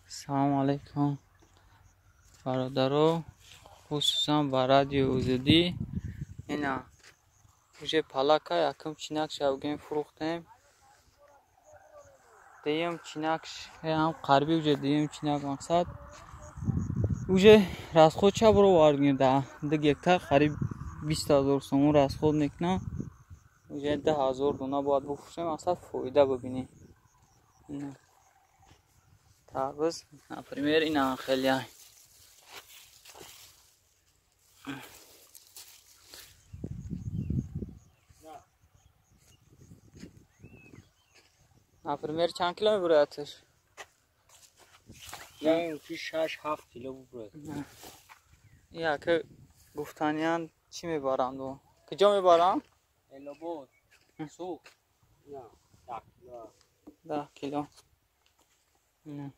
سلام علیکم برادرو، خصوصا با رادیو اوزدی. اینا اوجه پلاکا یکم چینک شوگین فروختیم. دیم چینکش هم قربی اوجه دیم چینک مقصد اوجه راست خود چه برو وارگیم ده گکتر قریب 20,000 سوم راست خود میکنه. اوجه 10,000 دونه باید بفروشیم مقصد فایده ببینیم. اینا تعویض например اینا خیلی های например چند کیلو میبره اتش؟ یعنی 6-7 کیلو ببره. یا که گفتانیان چی میبارن دو؟ کجا میبارن؟ الابود سوق نه 10 کیلو نه.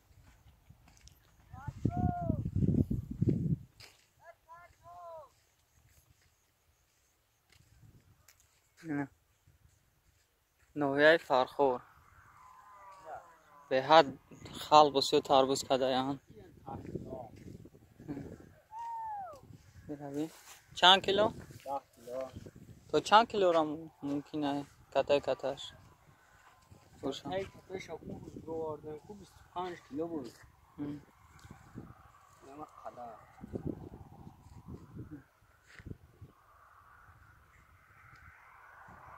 نه نوعی فرخور به حد خال بسیار تربوز کده یان بروی چند کیلو؟ 10 کیلو. تو چند کیلو را ممکنه کته کتش؟ باشم هی کتش خوب برده خوب 25 کیلو بود. نمک قدر